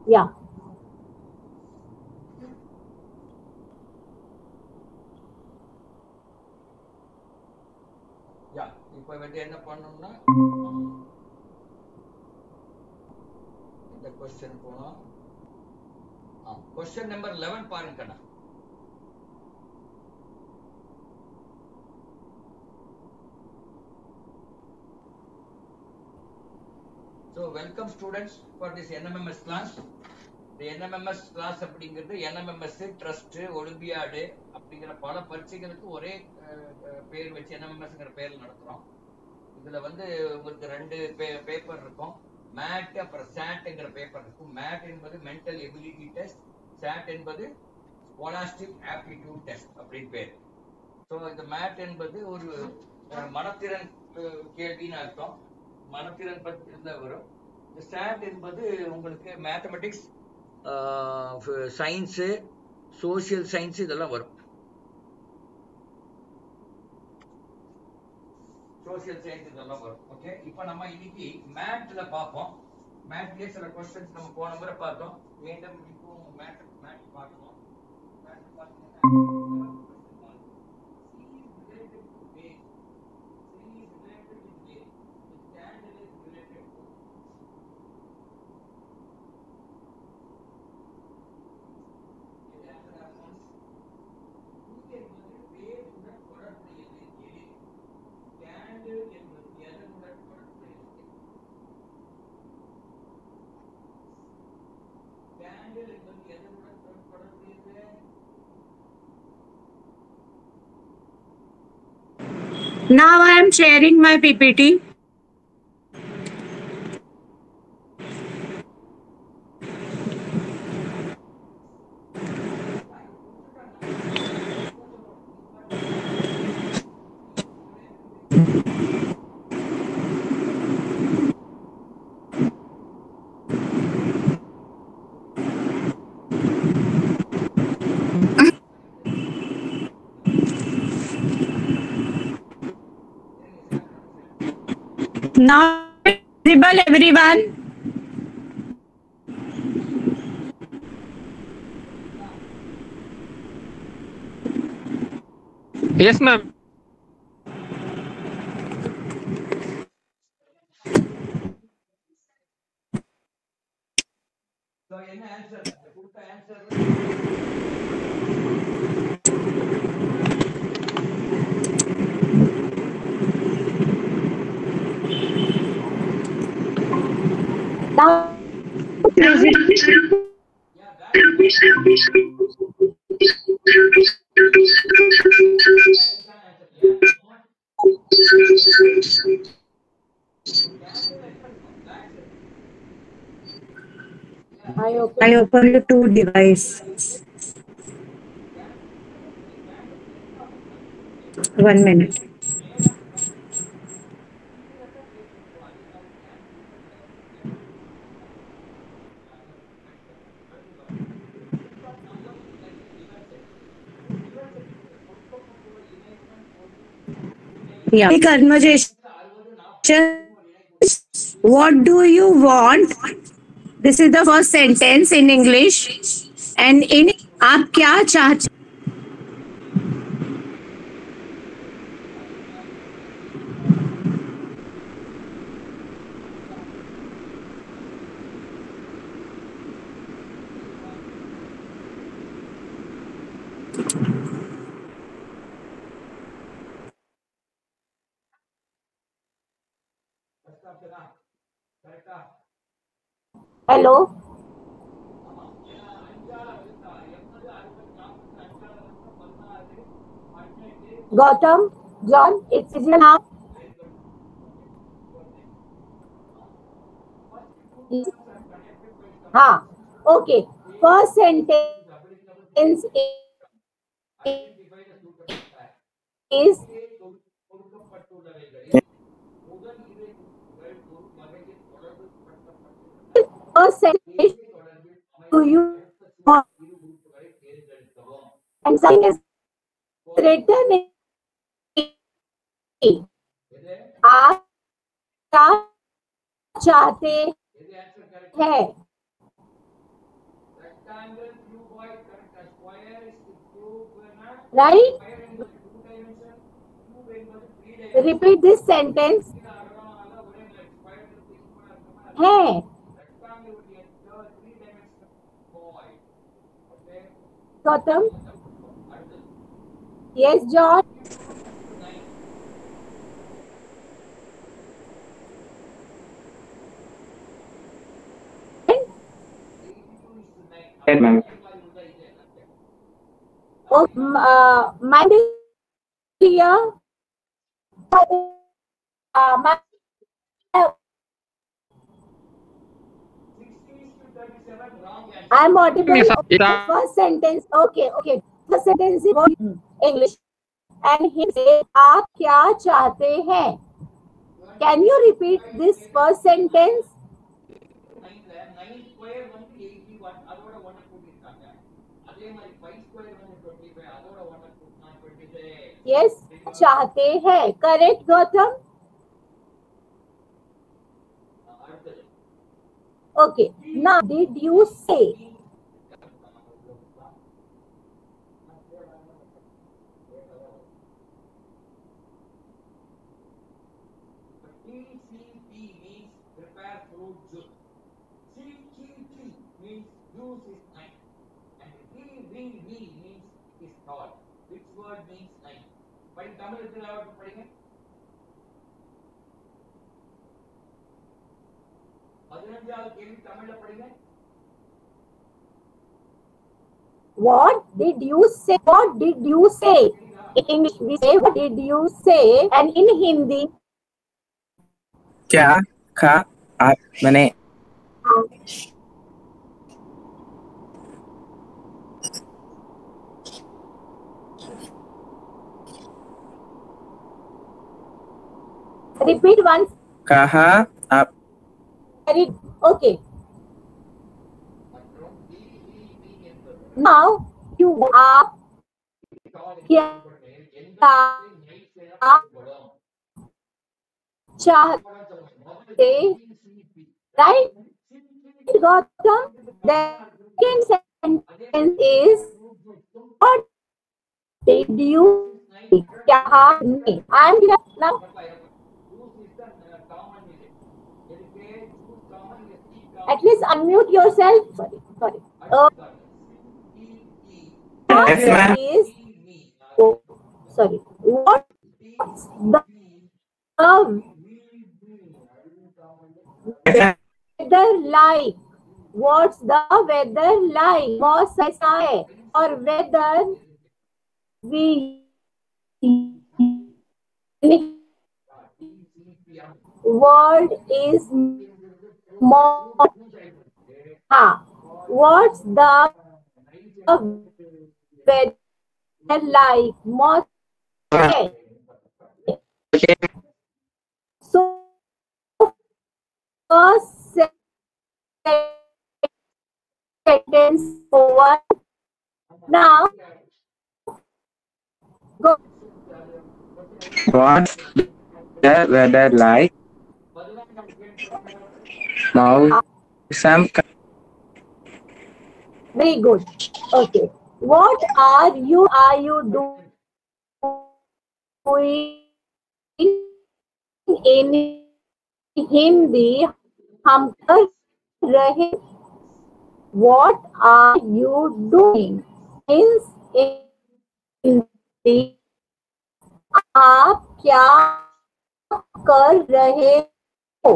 Yeah. யா இப்போ வந்து என்ன பண்ணணும்னா இந்த क्वेश्चन போலாம். क्वेश्चन नंबर 11 பாருங்க கண்ணா. So welcome students for this NMMS class. The NMMS class அப்படிங்கிறது NMMS ட்ரஸ்ட் ஒலிம்பியாடு அப்படிங்கிற பல பரீட்சைகளுக்கு ஒரே பேர் வச்சு NMMSங்கிற பேர்ல நடத்துறோம். இதுல வந்து உங்களுக்கு ரெண்டு பேப்பர் இருக்கும். மேட் அப்புறம் சாட்ங்கிற பேப்பர் இருக்கும். மேட் என்பது மென்டல் எபிலிட்டி டெஸ்ட், சாட் என்பது ஸ்கோலாஸ்டிக் ஆப்டிடியூட் டெஸ்ட் அப்படின்னு பேர். ஸோ இந்த மேட் என்பது ஒரு மனத்திறன் கேள்வின்னு அர்த்தம். மனத்திறன் பற்றி வரும். இந்த சாட் என்பது உங்களுக்கு மேத்தமெட்டிக்ஸ், சயின்ஸு, சோசியல் சயின்ஸ் இதெல்லாம் வரும். சோசியல் சயின்ஸ் இதெல்லாம் வரும். ஓகே, இப்போ நம்ம இன்னைக்கு மேத்ல பார்ப்போம். மேத்லயே சில क्वेश्चंस நம்ம போன முறை பார்த்தோம். மீண்டும் இப்போ மேத் பார்க்கணும். மேத் பார்த்தீங்கன்னா Now I am sharing my PPT. Now visible everyone. Yes, ma'am. So என்ன ஆன்சர் கொடுத்த answer Now I open the two devices. 1 minute. Yeah. Conversation. What do you want? This is the first sentence in English. And in आप क्या चाहते? Hello. Gautam, John, it's easier now. Okay. First sentence is first sentence. Do you want? And something is written in आप क्या चाहते हैं? rectangle, cuboid, correct. Square is cube, Right? square என்பது 2 dimension, cube என்பது 3 dimension. Repeat this sentence. Hey. Rectangle உடைய 3 dimension void. Okay. Gautam? Yes, John? Yes, ma'am. Oh, mine is clear. My 60:37 wrong answer. I'm audible. Yes, Okay, sir. first sentence. Okay, okay. First sentence is English. And he said, "आप क्या चाहते हैं?" Can you repeat this first sentence? 9 square வந்து 81 அதோட 1 கூட்டிட்டாங்க. அதே மாதிரி 5 square வந்து 25 அதோட 1 கூட்டினா 26. Yes, चाहते हैं. Correct, Gautam? அடுத்தது Okay. Now, did you say? TCP means prepare fruit juice. CTT means juice is nice. And VVV means is thought. Which word means nice? But in Tamil is allowed to படிங்க. 15வது கேள்வி தமிழ்ல படிங்க. What did you say? What did you say? In English, we say, what did you say? And in Hindi, क्या कहा आपने? repeat once. कहा आप Okay. Now, you are क्या चाहते, right? Gautam, the second sentence is, what did you say? I am here now. At least unmute yourself. Sorry. Yes, ma'am. Is, oh, sorry. What's the weather like? What's the weather like? मौसम कैसा है? और weather we word is more. What's the weather like? More. So first sentence over. Now go. What's the weather like? Now, some Very good. Okay. What are you doing in Hindi? हम कर रहे. What are you doing? Means in Hindi, आप क्या कर रहे हो?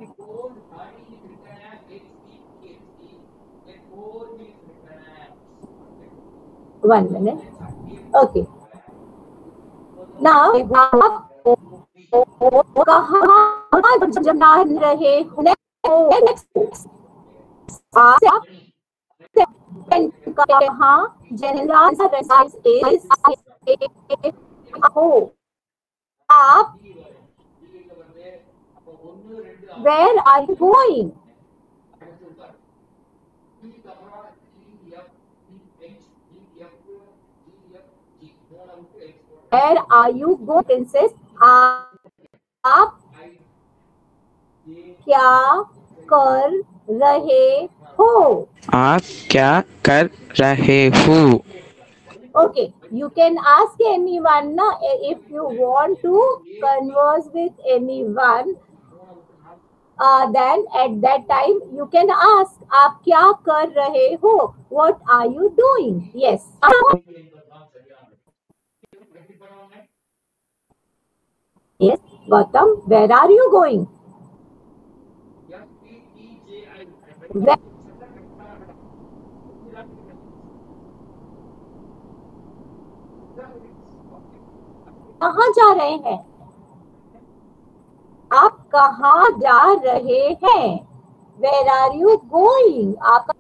One minute. Okay. Now, आप कहाँ जा रहे हो? कहाँ जनरल is हो? आप where are you going? Where are you going, princess? आप क्या कर रहे हो. आप क्या कर रहे हो? Okay, you can ask anyone na, if you want to converse with anyone. Then at that time you can ask, आप क्या कर रहे हो? What are you doing? Yes. Yes, Gautam, where are you going? Where, कहाँ जा रहे हैं? आप कहाँ जा रहे हैं? Where are you going? आप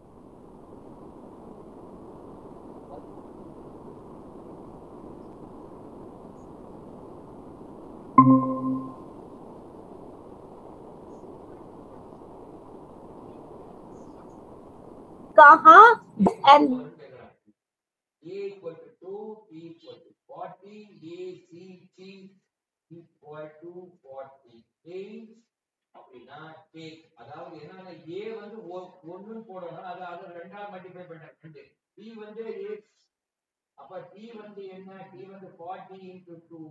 कहाँ and A equal to 2, B equal to 40, A, C, T equal to 48 அப்படின்னா take. அதாவது என்னன்னா A வந்து ஒன்னு போடணும், அது ரெண்டாவது மல்டிப்ளை பண்ண B வந்து அப்ப T வந்து என்ன? T வந்து 40 into 2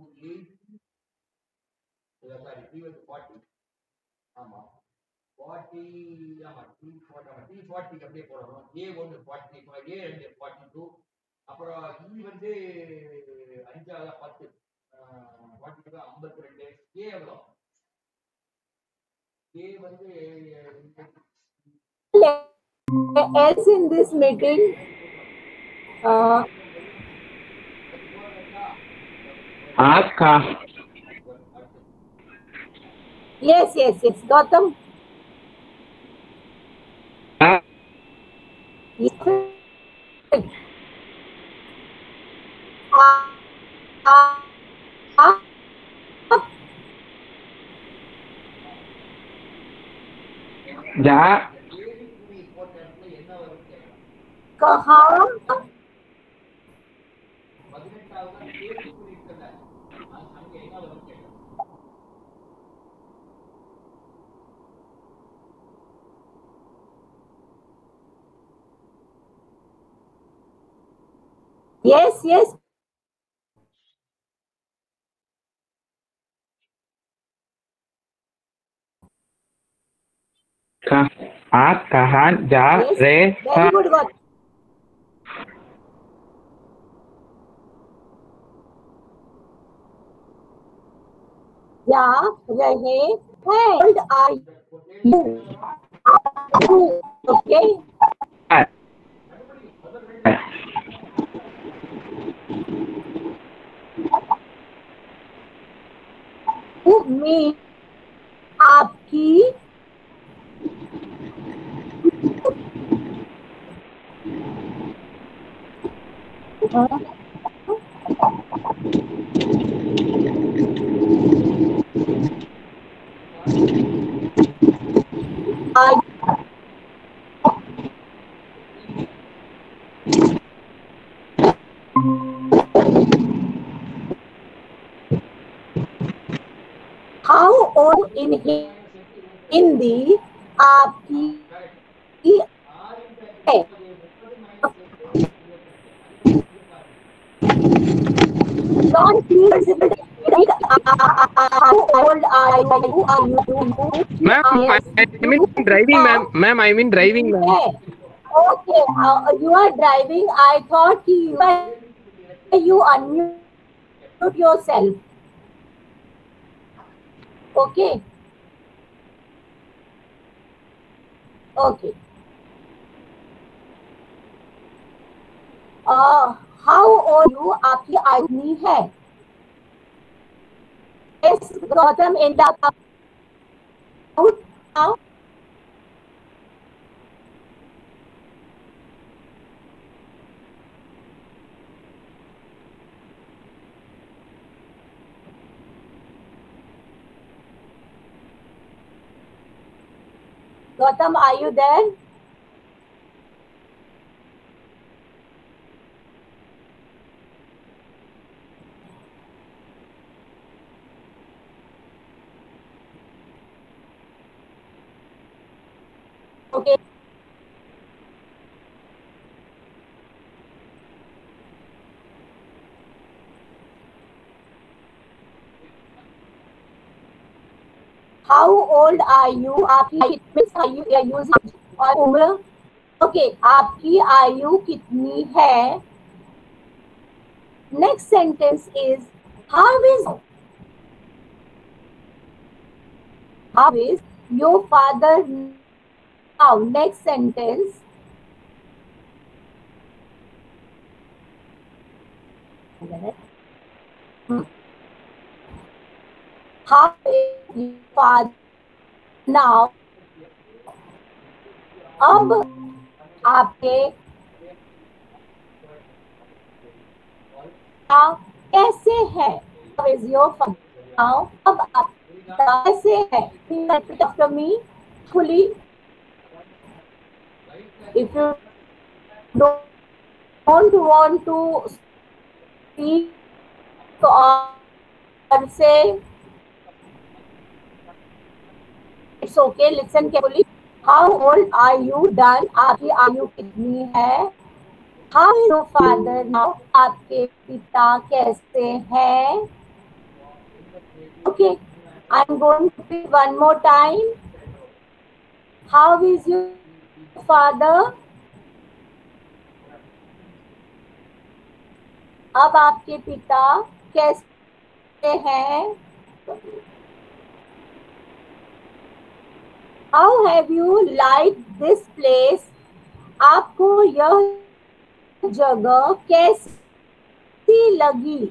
சாரி T வந்து 40. ஆமா 40, ஆமா T40 அப்படியே போடணும். A ஒன்று 40, A ரெண்டு 42. அப்புறம் E வந்து 5 10 42 52. A எவ்வளோ? A வந்து else in this meeting. आप का Yes, Gautam. जा कहाँ? 18வது கேள்விக்குறி இருக்குல்ல, அங்க என்ன வரும் கேட்டேன். Yes. आप कहाँ जा रहे हैं? Very good, Gautam. जा रहे हैं. Old are you? Okay. में आपकी how old in हिंदी आपकी है? Don't please how old are you? Ma'am, I mean driving, ma'am. Ma'am, I mean driving, ma'am. Okay, you are driving. I thought you unmute yourself. Okay. Okay. How old you? आपकी आयु कितनी है? Yes, Gautam, in the now. Gautam, are you there? Okay. How old are you, आपकी आयु और उम्र। Okay, आपकी आयु कितनी है। Next sentence is how is your father now. Next sentence, how is your father now। अब आपके कैसे है। How is your father now। अब आप कैसे है। Repeat after me fully। If you don't want to speak or say, it's okay, listen carefully। How old are you done, आपकी आयु कितनी है। How is your father now, आपके पिता कैसे हैं। Okay, I'm going to repeat one more time। How is your father। अब आपके पिता कैसे हैं। How have you liked this place, आपको यह जगह कैसी लगी।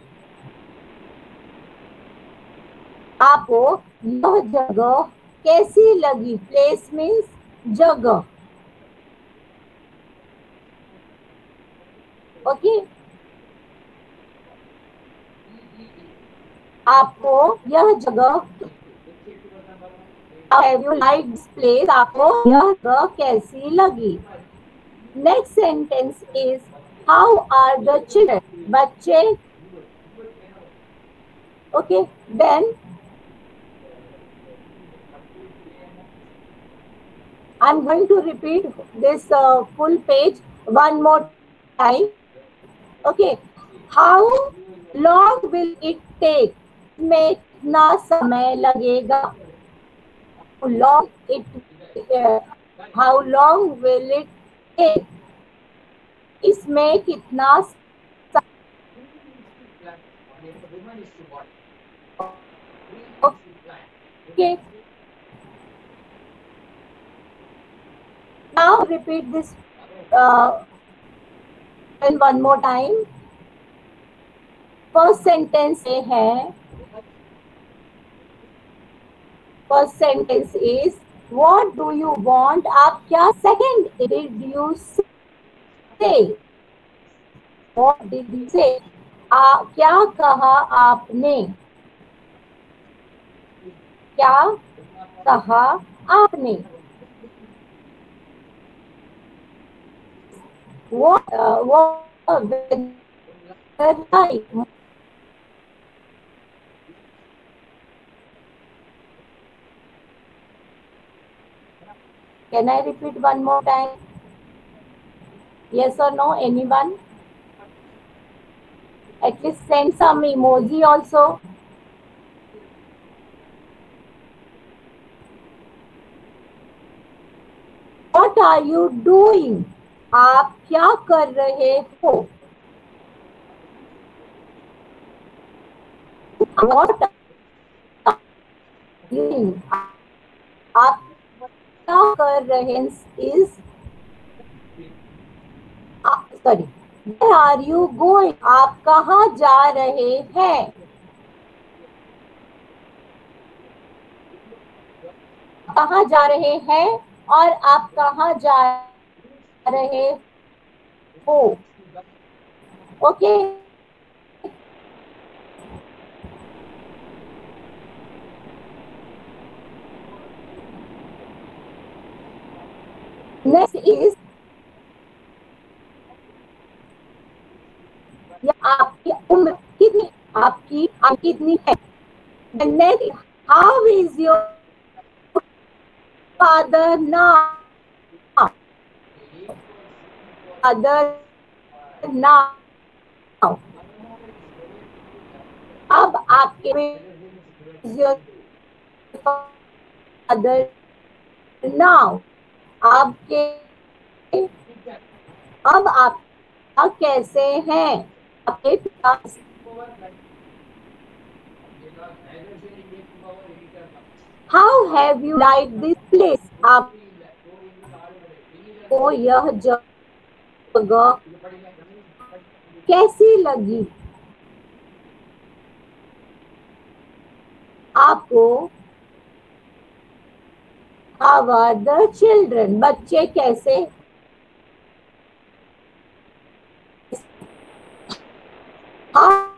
आपको यह जगह कैसी लगी। प्लेस मीन्स जगह। ओके, आपको यह जगह, have you liked this place, आपको यह जगह कैसी लगी। Next sentence is how are the children, बच्चे। Okay, then I'm going to repeat this full page one more time। Okay, how long will it take, में कितना समय लगेगा। How long will it take, इसमें कितना। Okay, now repeat this one more time। First sentence ये है, first sentence is what do you want, आप क्या। Second, did you say, what did you say, क्या कहा आपने, क्या कहा आपने। Can I repeat one more time? Yes or no, anyone? At least send some emoji also। What are you doing, आप क्या कर रहे हो। What are you doing, आप क्या कर रहे हैं। Is sorry, where are you going, आप कहाँ जा रहे हैं। कहाँ जा रहे हैं और आप कहाँ जा रहे हो। ओके, नेक्स्ट इज आपकी उम्र कितनी, आपकी कितनी है। Next, how is your father now, father now. अब आपके father now? आपके अब आप कैसे हैं? आपके पिता How have you liked this place? आपको यह जगह कैसी लगी? आपको How are the children? बच्चे कैसे? How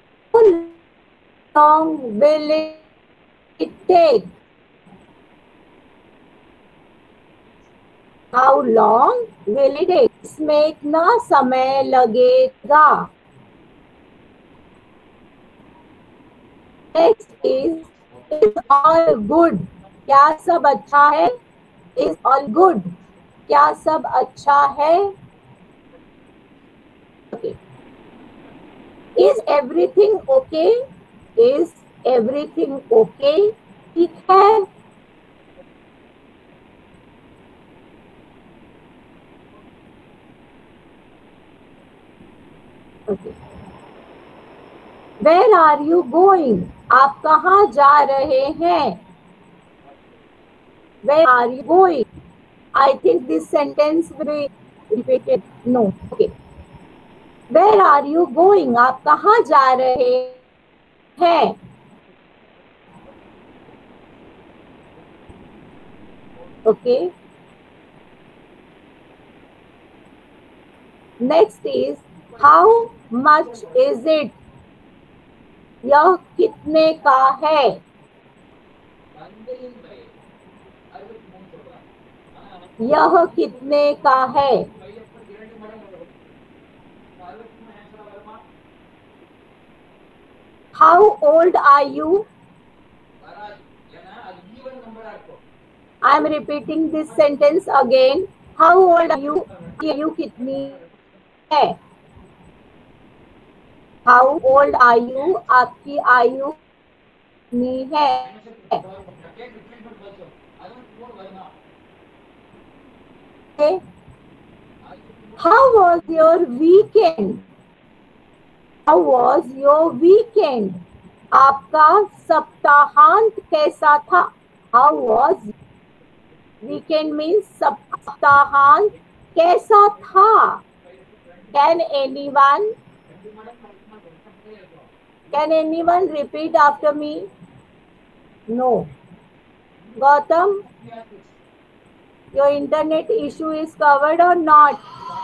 long will it take? How long will it take? इसमें इतना समय लगेगा. Next is all good. क्या सब अच्छा है? Is all good. क्या सब अच्छा है? Okay. Is everything okay? Is everything okay? ठीक है. Okay. Where are you going? आप कहाँ जा रहे हैं? Where are you going? I think this sentence will be repeated. No. Okay. Where are you going? आप कहाँ जा रहे हैं? Okay. Next is how much is it? यह कितने का है? यह कितने का है? How old are you? I am repeating this sentence again. How old are you? आयु कितनी है? How old are you? आपकी आयु कितनी है? How was your weekend? How was your weekend? आपका सप्ताहांत कैसा था? How was weekend means सप्ताहांत कैसा था? Can anyone repeat after me? No. Gautam, your internet issue is covered or not?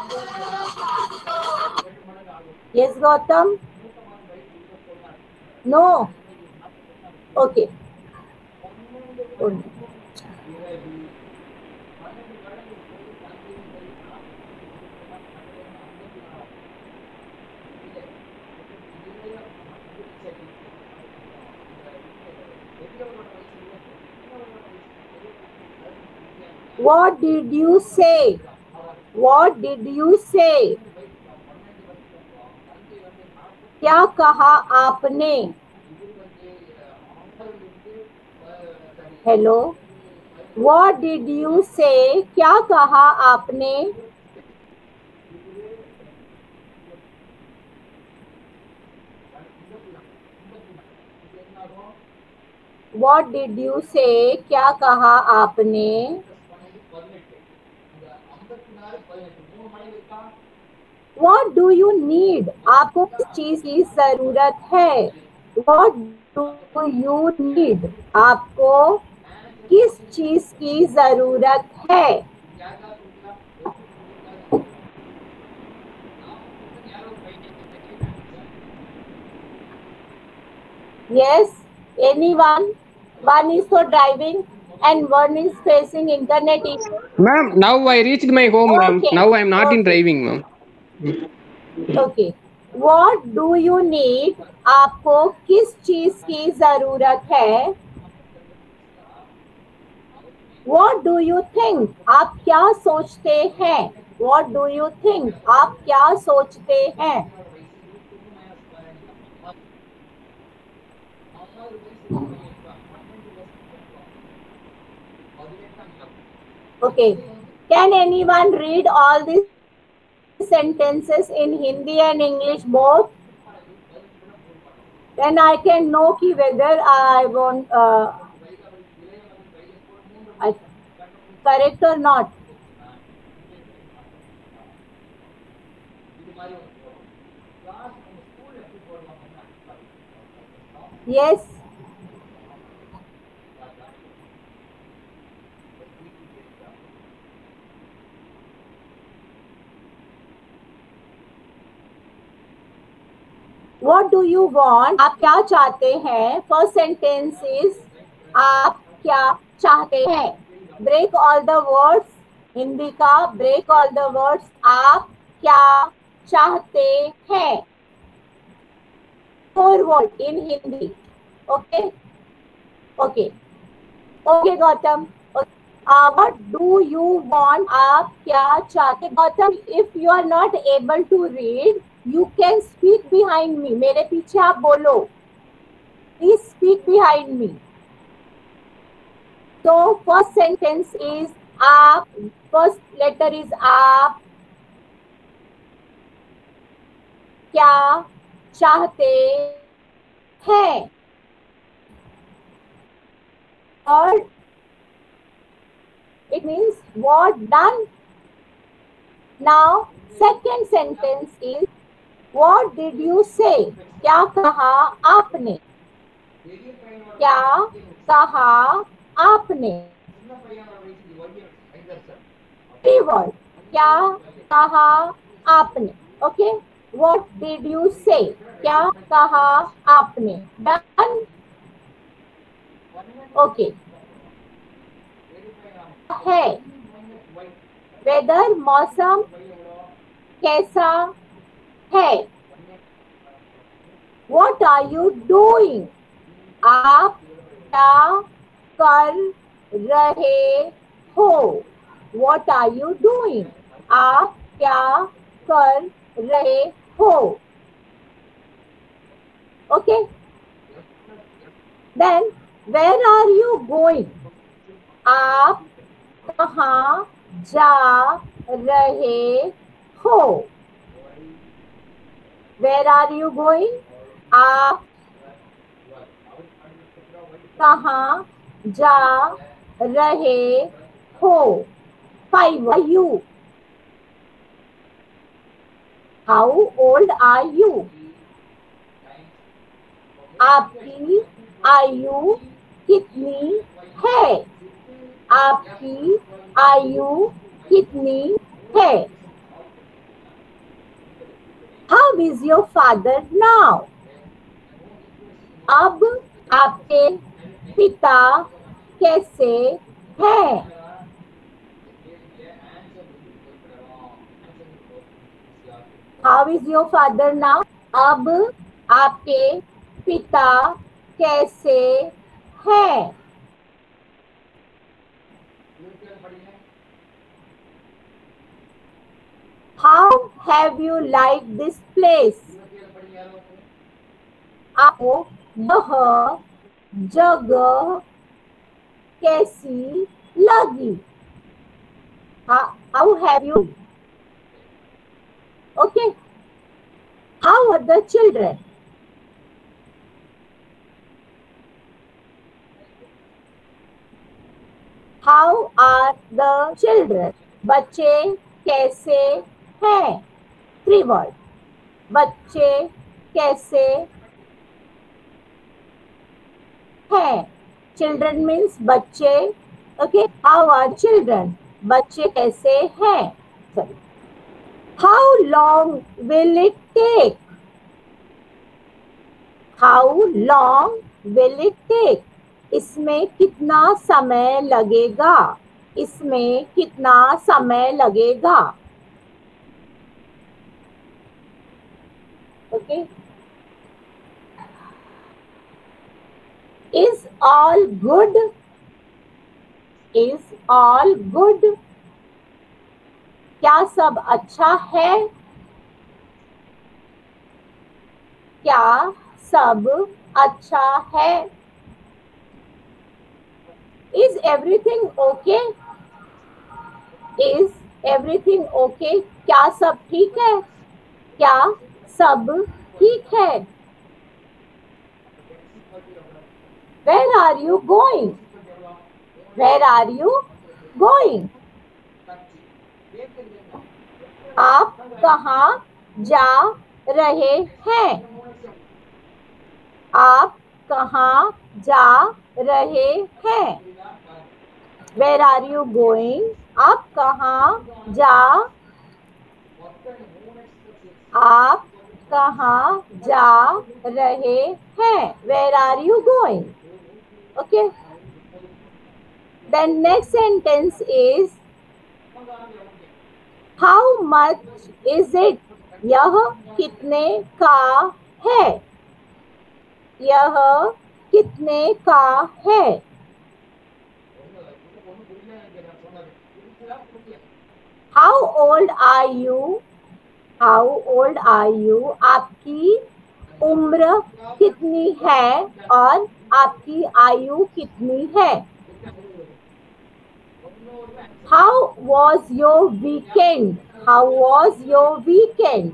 Yes, Gautam? No. Okay. What did you say? What did you say? क्या कहा आपने? Hello. What did you say? क्या कहा आपने? What did you say? क्या कहा आपने? What do you need? आपको किस चीज की जरूरत है? What do you need? आपको किस चीज की जरूरत है? Yes, anyone? One is for driving and one is facing internet issue. Ma'am, now I reached my home, ma'am. Okay. Now I am not in driving, ma'am. Okay. What do you need? आपको किस चीज की जरूरत है? What do you think? आप क्या सोचते हैं? What do you think? आप क्या सोचते हैं? Okay. Can anyone read all these sentences in Hindi and English both? Then I can know ki whether I want I, correct or not. Yes. What do you want? आप क्या चाहते हैं? First sentence is आप क्या चाहते हैं? Break all the words. Hindi का break all the words. आप क्या चाहते हैं? 4 words in Hindi. Okay. Okay. Okay, Gautam. What do you want? आप क्या चाहते? Gautam, if you are not able to read, you can speak behind me. मेरे पीछे आप बोलो. Please speak behind me. So first sentence is आप. First letter is आप क्या चाहते हैं. और it means what done. Now second sentence is what did you say? क्या कहा आपने? क्या कहा आपने? Three word. क्या कहा आपने? Okay. What did you say? क्या कहा आपने? Done. Okay. है वेदर मौसम कैसा है. What are you doing? आप क्या कर रहे हो? What are you doing? आप क्या कर रहे हो? Okay. Then where are you going? आप कहाँ जा रहे हो? Where are you going? आप कहाँ जा रहे हो? 5 are you? How old are you? आपकी आयु कितनी है? आपकी आयु कितनी है? How is your father now? अब आपके पिता कैसे हैं? How is your father now? अब आपके पिता कैसे हैं? How have you liked this place? आपको यह जगह कैसी लगी? How have you? Okay. How are the children? How are the children? बच्चे कैसे हैं? 3 word. बच्चे कैसे हैं? Children means बच्चे. Okay. How are children? बच्चे कैसे हैं? Sorry. How long will it take? How long will it take? इसमें कितना समय लगेगा? इसमें कितना समय लगेगा? Okay. Is all good? Is all good? क्या सब अच्छा है? क्या सब अच्छा है? Is everything okay? Is everything okay? क्या सब ठीक है? क्या सब ठीक है? Where are you going? Where are you going? आप कहाँ जा रहे हैं? आप कहाँ जा रहे हैं? Where are you going? आप कहाँ जा आप कहाँ जा रहे हैं? Where are you going? Okay. Then next sentence is how much is it? यह कितने का है? यह कितने का है? How old are you? How old are you? आपकी उम्र कितनी है और आपकी आयु कितनी है? How was your weekend? How was your weekend?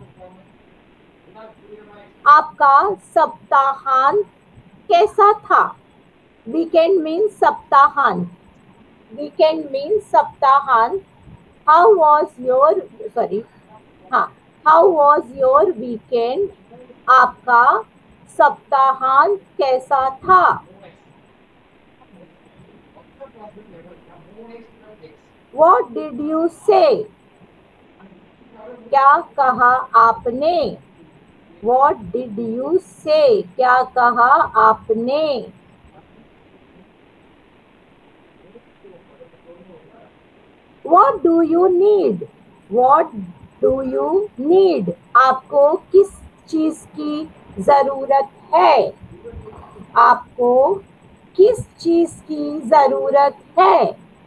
आपका सप्ताहांत कैसा था? Weekend means सप्ताहांत. Weekend means सप्ताहांत. How was your How was your weekend? आपका सप्ताहांत कैसा था? What did you say? क्या कहा आपने? What did you say? क्या कहा आपने? What do you need? What do you need? आपको किस चीज की जरूरत है? आपको किस चीज की जरूरत है?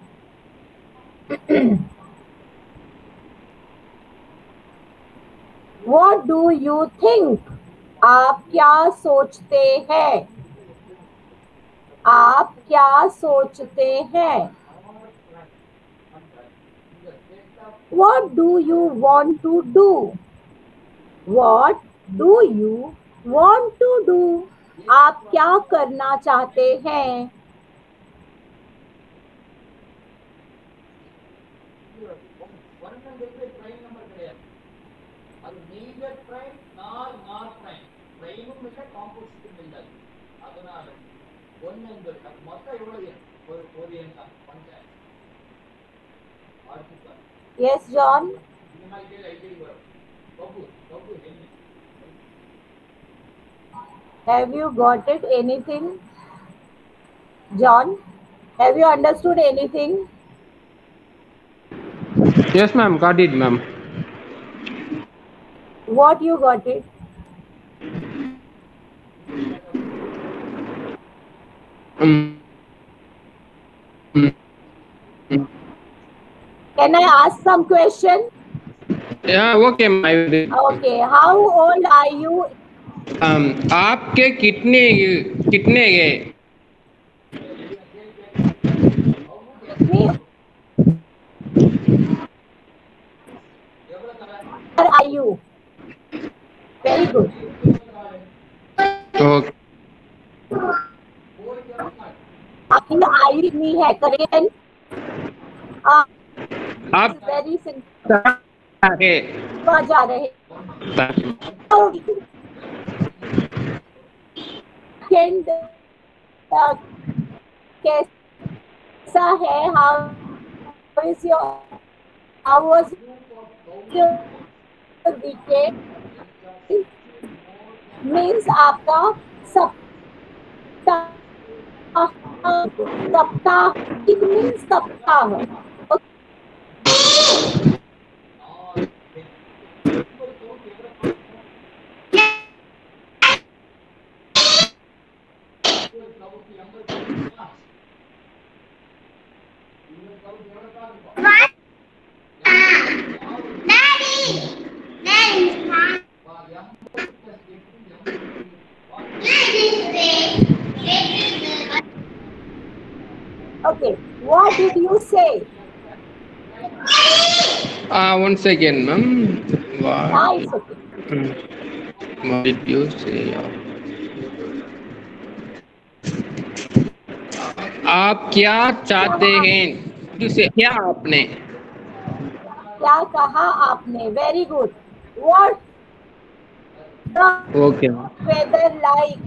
What do you think? आप क्या सोचते हैं? आप क्या सोचते हैं? What do you want to do? What do you want to do? आप क्या करना चाहते हैं? Yes, John. Have you got it? Anything? John, have you understood anything? Yes, ma'am. Got it, ma'am. What you got it? Can I ask some question? Yeah, okay, ma'am. I will. Okay. How old are you? आपके कितने कितने Me. Where are you? Very good. Okay. आपकी आयु कितनी है? Correct. आप very simple. कहाँ जा रहे कैंड कैसा है? How is your how was your weekend? Means आपका सप्ताह. सप्ताह इट मीन्स सप्ताह. Okay. you say? 1 second, ma'am. Yeah, it's okay. What did you say? आप क्या चाहते हैं? जिसे क्या आपने? क्या कहा आपने? Very good. What the Okay, ma'am. weather like?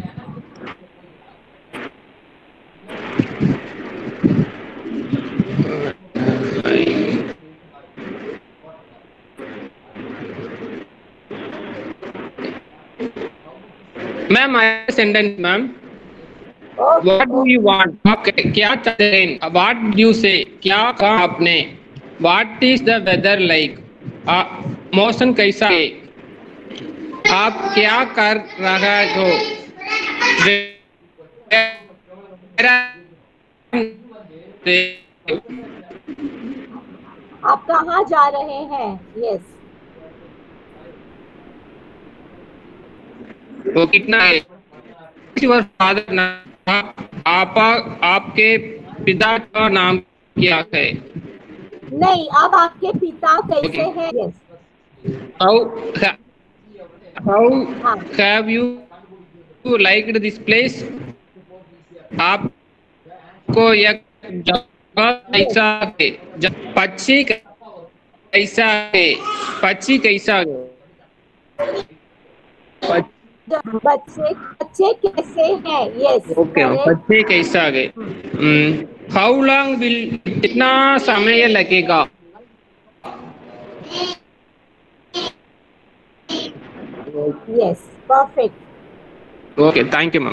Ma'am, I have a sentence, ma'am. Okay. What do you want? आप क्या चाहते हैं? What did you say? क्या कहा आपने? What is the weather like? मौसम कैसा है? आप क्या कर रहा हो? आप कहाँ जा रहे हैं? Yes. वो कितना है? Your father नाम आपके पिता का नाम क्या है? नहीं, अब आपके पिता कैसे हैं? Yes. How हाँ. have you liked this place? आपको यह जगह कैसा है? पक्षी कैसा है? पक्षी कैसा है? बच्चे कैसे हैं? Yes. Okay, Correct. पक्षी कैसा है? हाउ लॉन्ग विल, कितना समय लगेगा? Yes. Perfect. Okay, thank you ma'am.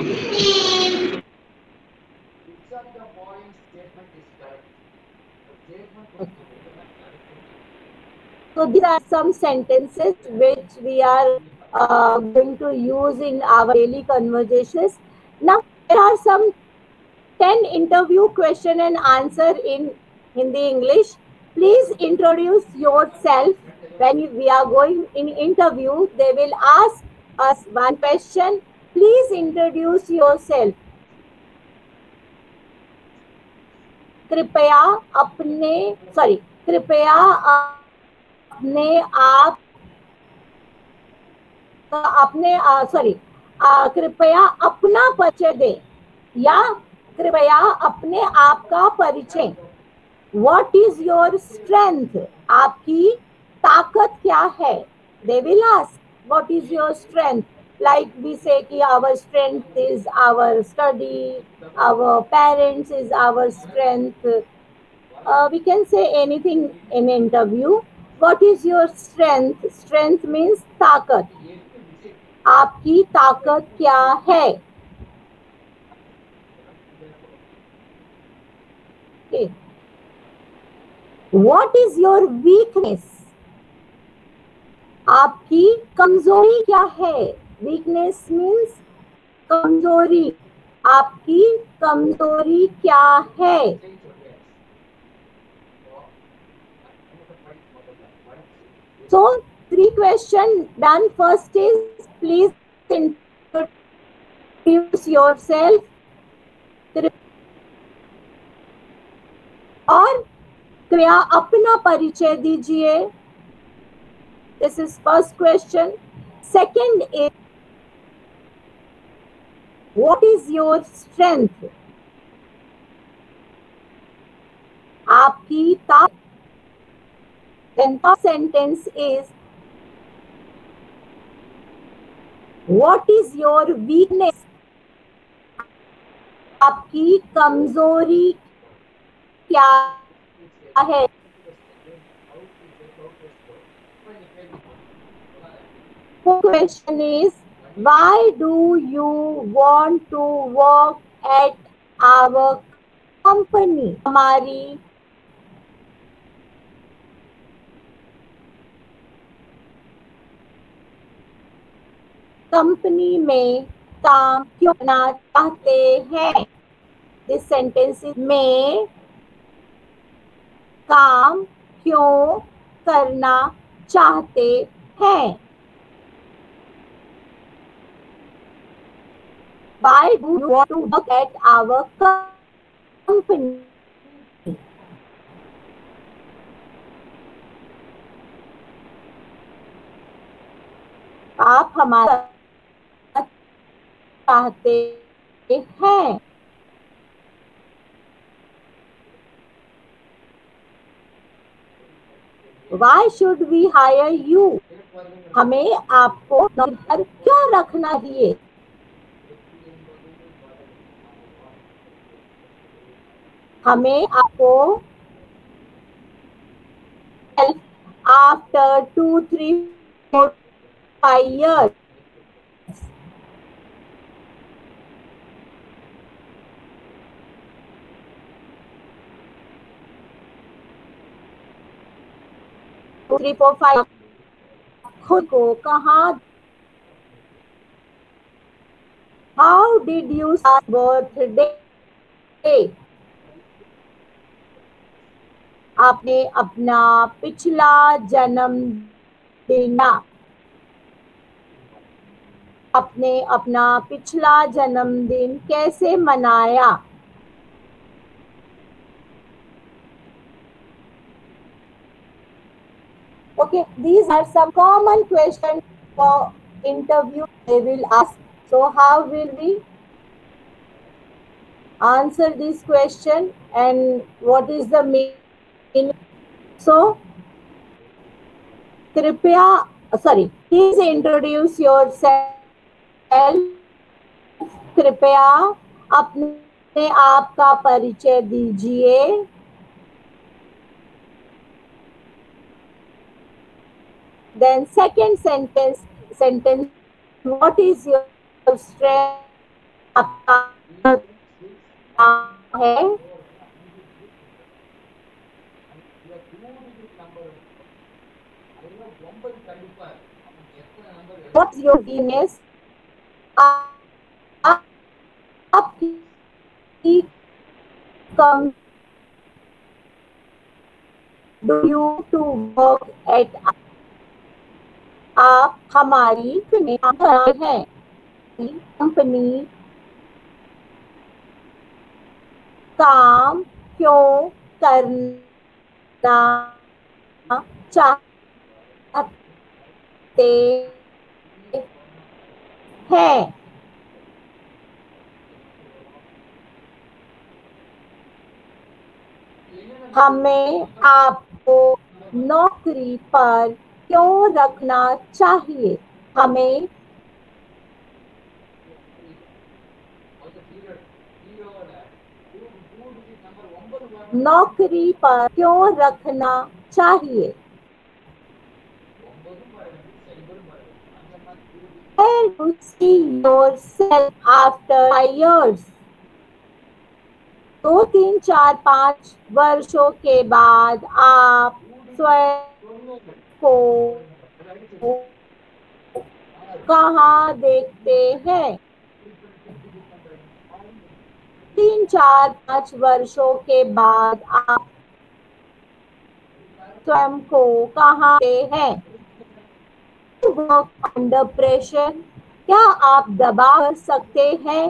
Which of the following statement is correct? Statement So these are some sentences which we are going to use in our daily conversations. Now there are some 10 interview question and answer in Hindi English. Please introduce yourself. When we are going in interview, they will ask us one question. Please introduce yourself. कृपया कृपया अपना परिचय दें या कृपया अपने आप का परिचय. What is your strength? आपकी ताकत क्या है? They will ask, what is your strength? Like we say कि our strength is our study, our parents is our strength. We can say anything in interview. What is your strength? Strength means ताकत. आपकी ताकत क्या है? Okay. What is your weakness? आपकी कमजोरी क्या है? Weakness means कमजोरी. आपकी कमजोरी क्या है? So 3 questions done. First is please introduce yourself. और कृपया अपना परिचय दीजिए. This is first question. Second is, what is your strength? आपकी ताकत. Then the sentence is, what is your weakness? आपकी कमजोरी क्या है? Question is, why do you want to work at our company? हमारी कंपनी में काम क्यों करना चाहते हैं? This sentence is में काम क्यों करना चाहते हैं? Why do you want to work at our company? आप हमारा चाहते हैं? Why should we hire you? हमें आपको नौकरी पर क्यों रखना चाहिए? हमें आपको after 2, 3, 4, 5 years. Three, 4, 5 खुद को कहाँ? How did you start birthday? आपने अपना पिछला जन्मदिन आपने अपना पिछला जन्मदिन कैसे मनाया? Okay, these are some common questions for interview they will ask. So how will we answer this question and what is the meaning? So, please introduce yourself. कृपया अपने आप का परिचय दीजिए. Then second sentence, what is your strength? What's your weakness? Do you to work at? आप हमारी हैं company काम क्यों करना चाहते हैं? हमें आपको नौकरी पर क्यों रखना चाहिए? हमें नौकरी पर क्यों रखना चाहिए? Where do you see yourself after 5 years? 2, 3, 4, 5 वर्षों के बाद आप स्वयं को कहाँ देखते हैं? 3, 4, 5 वर्षों के बाद आप स्वयं को कहाँ देखते हैं? वर्क अंडर प्रेशर, क्या आप दबाव कर सकते हैं?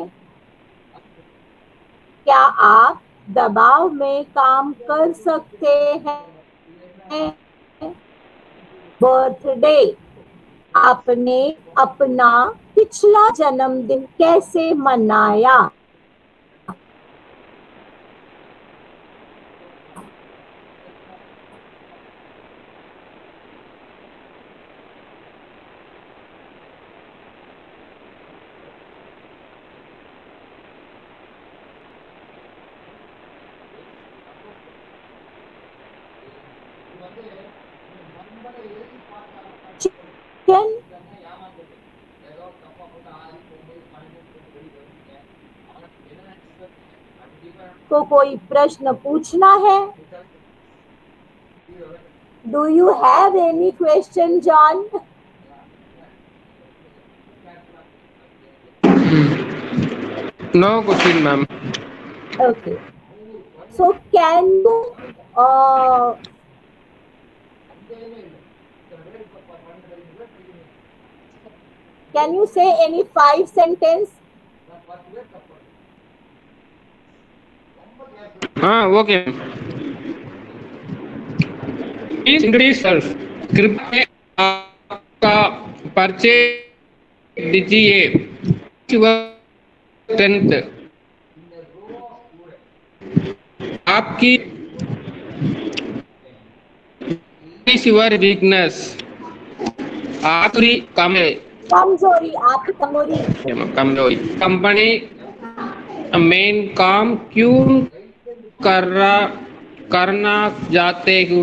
क्या आप दबाव में काम कर सकते हैं? बर्थडे, आपने अपना पिछला जन्मदिन कैसे मनाया? को कोई प्रश्न पूछना है? Do you have any question, John? No question, ma'am. Okay. So can you say any 5 sentences? Okay. Please introduce yourself. कृपया आपका परिचय दीजिए your strength in a row of students. आपकी Is is your weakness आपकी कमी कमजोरी, आपकी कमजोरी। कमजोरी कंपनी मेन काम क्यों कर रहा करना चाहते हूँ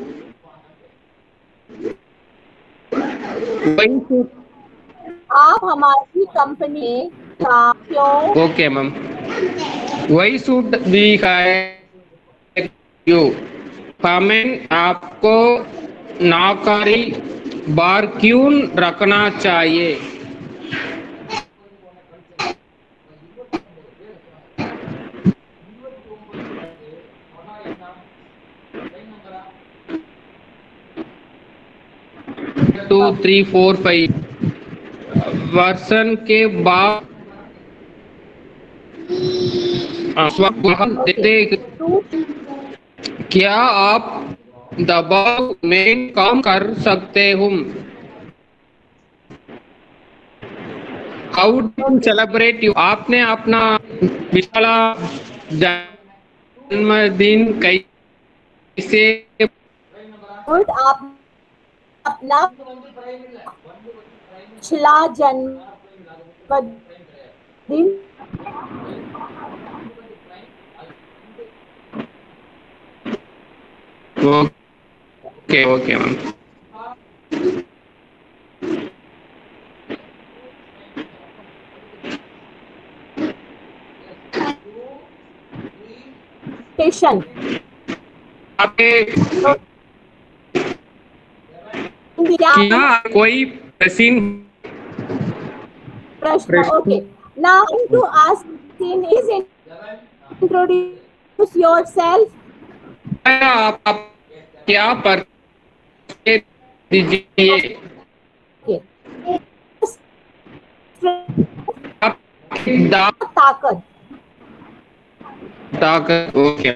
वही तो आप हमारी कंपनी का क्यों ओके मैम वही सूट भी है क्यों हमें आपको नौकरी बार क्यों रखना चाहिए टू थ्री फोर फाइव वर्षन के बाद देते टू क्या आप दबाव में काम कर सकते हो हाउ टू सेलिब्रेट यू आपने अपना पिछला जन्मदिन कैसे गुड, आप अपना पिछला जन्मदिन ओके ओके मैम स्टेशन आपके क्या कोई प्रश्न? Okay, now to ask in is introduce yourself. आप क्या परिचय दीजिए ताकत। ताकत okay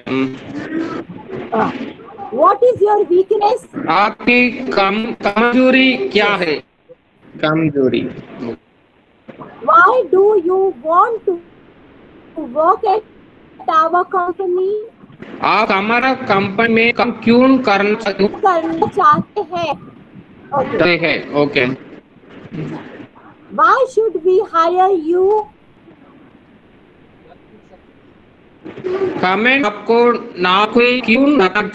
what is your weakness? आपकी कमजोरी क्या है कमजोरी why do you want to work at our company? आप हमारा कंपनी में काम क्यों करना चाहते हैं? है okay why should we hire you? हमें आपको नौकरी क्यों रखना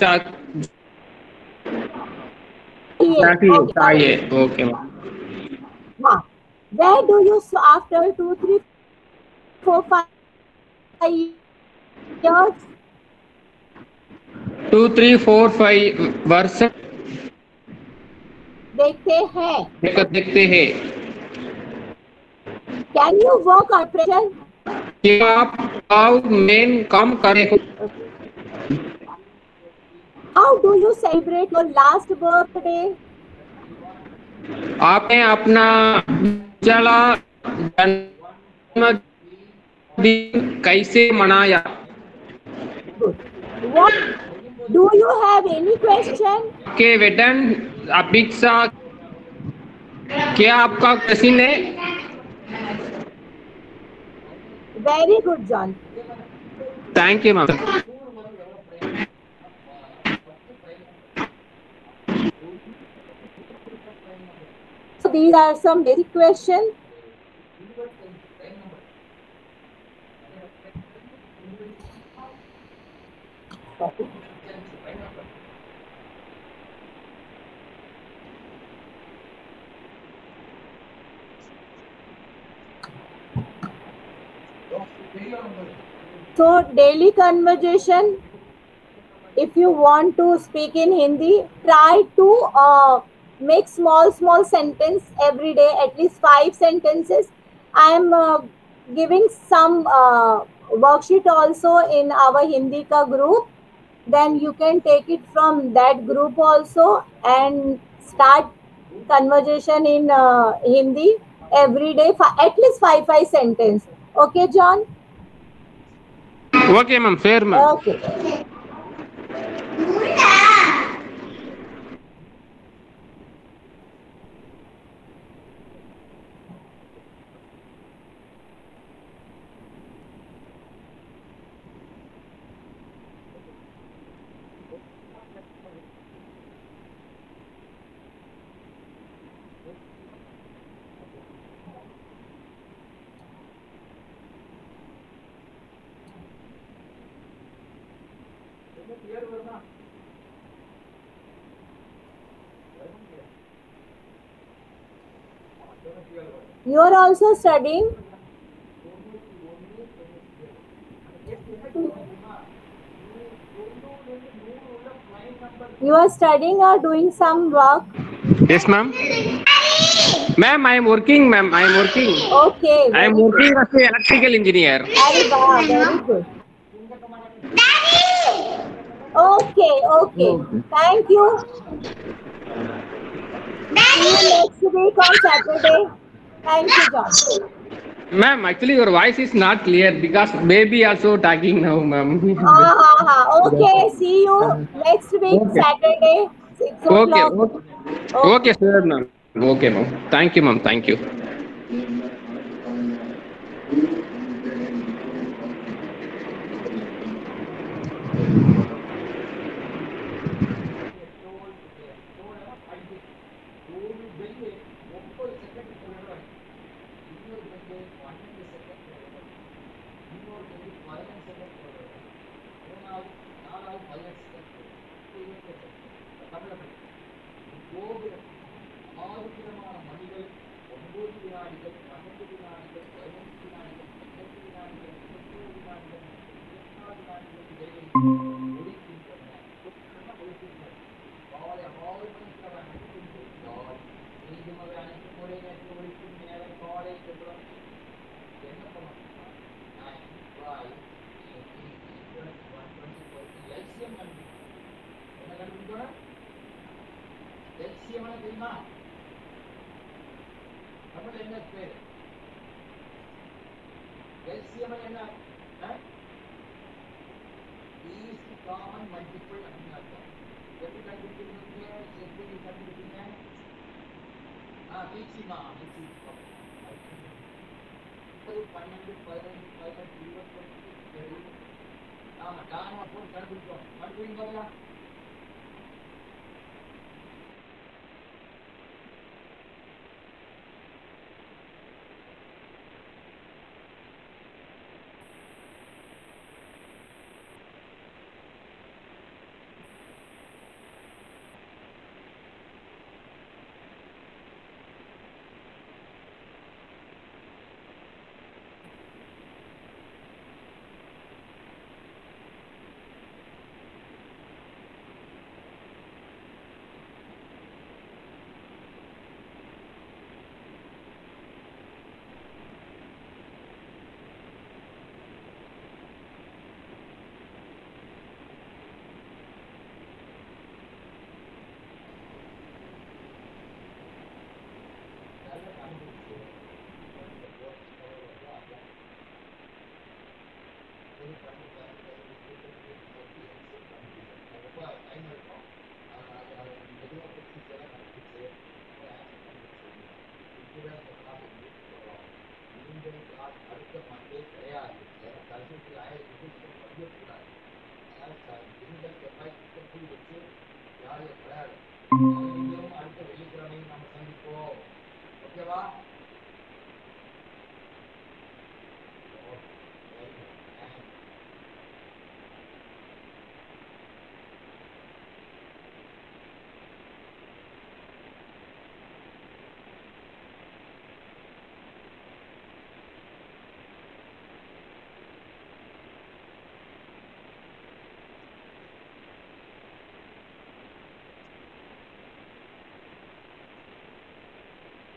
चाहिए ओके हाँ, where do you after 2 3 4 5 years 2 3 4 5 वर्ष देखते हैं can you work on pressure? क्या आप मेन काम करें how do you celebrate your last birthday? आपने अपना पिछला जन्मदिन कैसे मनाया? What do you have any question? के वेतन अपेक्षा क्या आपका क्वेश्चन है? Very good, John. Thank you ma'am So these are some basic questions. So daily conversation, if you want to speak in Hindi, try to make small sentence every day, at least 5 sentences. I am giving some worksheet also in our Hindi ka group. Then you can take it from that group also and start conversation in Hindi every day, at least 5 sentences. Okay, John? Okay ma'am fair ma'am Okay. You are also studying? You are studying or doing some work? Yes, ma'am. Ma'am, I am working, ma'am. I am working. Okay, I am very good. working as an electrical engineer. Wow, very good. Okay, okay. Thank you. See you next week on Saturday. Thank you, John. Ma'am, actually your voice is not clear because baby also talking now, ma'am. Okay, see you next week, Okay. Saturday, 6 Okay. o'clock. Okay. Okay. Okay, sir, ma'am. Okay, ma'am. Thank you, ma'am. Thank you.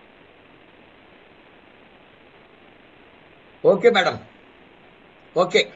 Okay, madam. Okay.